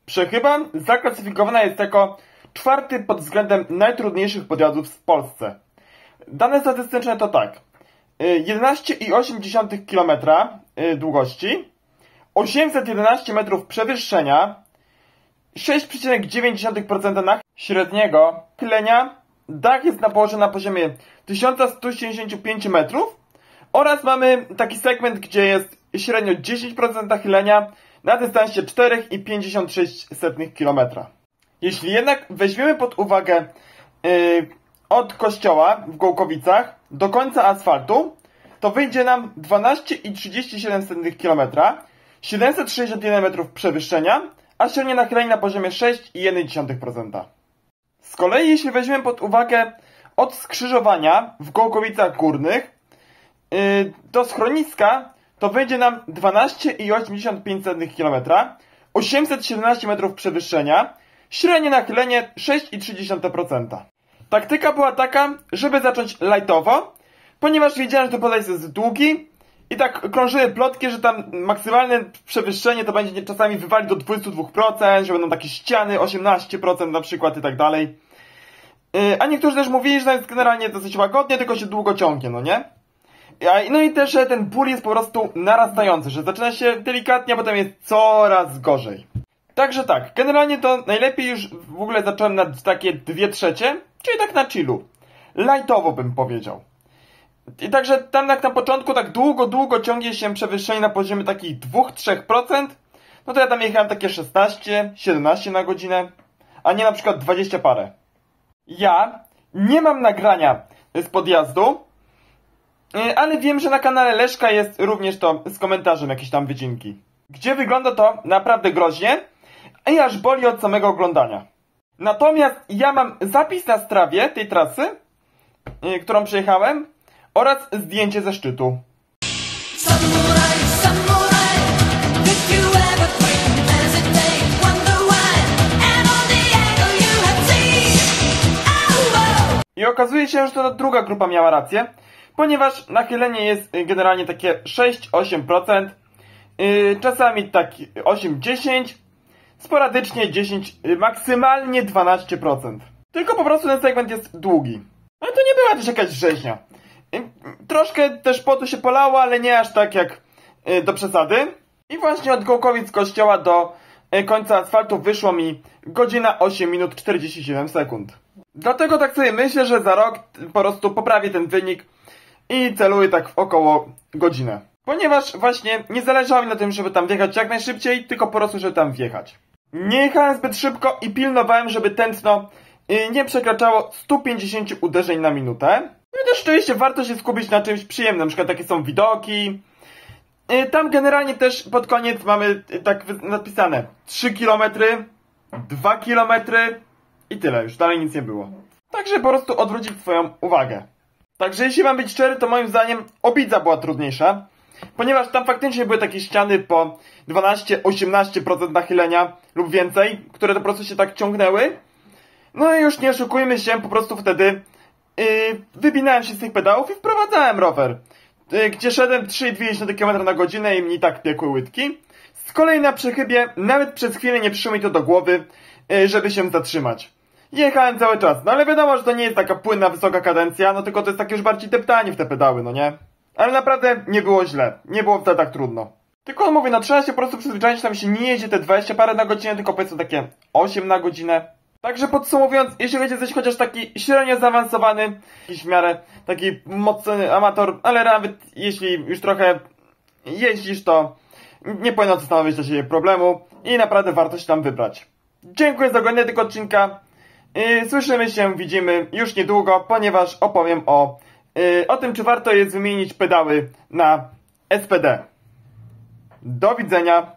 Przechyba zaklasyfikowana jest jako czwarty pod względem najtrudniejszych podjazdów w Polsce. Dane statystyczne to tak. 11,8 km długości, 811 metrów przewyższenia, 6,9% średniego chylenia, dach jest położony na poziomie 1175 metrów oraz mamy taki segment, gdzie jest średnio 10% chylenia na dystansie 4,56 km. Jeśli jednak weźmiemy pod uwagę od kościoła w Gołkowicach do końca asfaltu, to wyjdzie nam 12,37 km, 761 metrów przewyższenia, a średnie nachylenie na poziomie 6,1%. Z kolei jeśli weźmiemy pod uwagę od skrzyżowania w Gołkowicach Górnych do schroniska, to wyjdzie nam 12,85 km, 817 metrów przewyższenia, średnie nachylenie 6,3%. Taktyka była taka, żeby zacząć lightowo, ponieważ wiedziałem, że ten podjazd jest długi i tak krążyły plotki, że tam maksymalne przewyższenie to będzie czasami wywali do 22%, że będą takie ściany 18% na przykład i tak dalej. A niektórzy też mówili, że to jest generalnie dosyć łagodnie, tylko się długo ciągnie, no nie? No i też, że ten ból jest po prostu narastający, że zaczyna się delikatnie, a potem jest coraz gorzej. Także tak, generalnie to najlepiej już w ogóle zacząłem na takie 2/3, czyli tak na chillu. Lightowo bym powiedział. I także tam jak na początku tak długo ciągnie się przewyższenie na poziomie takich 2-3%, no to ja tam jechałem takie 16-17 na godzinę, a nie na przykład 20 parę. Ja nie mam nagrania z podjazdu, ale wiem, że na kanale Leszka jest również to z komentarzem jakieś tam wycinki, gdzie wygląda to naprawdę groźnie i aż boli od samego oglądania. Natomiast ja mam zapis na strawie tej trasy, którą przejechałem, oraz zdjęcie ze szczytu. I okazuje się, że to druga grupa miała rację, ponieważ nachylenie jest generalnie takie 6-8%, czasami tak 8-10%, sporadycznie 10%, maksymalnie 12%. Tylko po prostu ten segment jest długi. Ale to nie była też jakaś rzeźnia. Troszkę też potu się polało, ale nie aż tak jak do przesady. I właśnie od Gołkowic kościoła do końca asfaltu wyszło mi godzina 8 minut 47 sekund. Dlatego tak sobie myślę, że za rok po prostu poprawię ten wynik i celuję tak w około godzinę. Ponieważ właśnie nie zależało mi na tym, żeby tam wjechać jak najszybciej, tylko po prostu, żeby tam wjechać. Nie jechałem zbyt szybko i pilnowałem, żeby tętno nie przekraczało 150 uderzeń na minutę. No i też oczywiście warto się skupić na czymś przyjemnym, na przykład takie są widoki. Tam generalnie też pod koniec mamy tak napisane 3 km, 2 km i tyle, już dalej nic nie było. Także po prostu odwrócić swoją uwagę. Także jeśli mam być szczery, to moim zdaniem Obidza była trudniejsza, ponieważ tam faktycznie były takie ściany po 12-18% nachylenia lub więcej, które to po prostu się tak ciągnęły. No i już nie oszukujmy się, po prostu wtedy wybinałem się z tych pedałów i wprowadzałem rower, gdzie szedłem 3,2 km na godzinę i mi tak piekły łydki. Z kolei na przechybie nawet przez chwilę nie przyszło mi to do głowy, żeby się zatrzymać. Jechałem cały czas, no ale wiadomo, że to nie jest taka płynna, wysoka kadencja, no tylko to jest takie już bardziej deptanie w te pedały, no nie? Ale naprawdę nie było źle, nie było wtedy tak trudno. Tylko mówię, no trzeba się po prostu przyzwyczaić, tam się nie jedzie te 20 parę na godzinę, tylko powiedzmy takie 8 na godzinę. Także podsumowując, jeśli chcecie coś chociaż taki średnio zaawansowany, jakiś w miarę taki mocny amator, ale nawet jeśli już trochę jeździsz, to nie powinno to stanowić dla siebie problemu i naprawdę warto się tam wybrać. Dziękuję za oglądanie tego odcinka. Słyszymy się, widzimy już niedługo, ponieważ opowiem o tym, czy warto jest wymienić pedały na SPD. Do widzenia.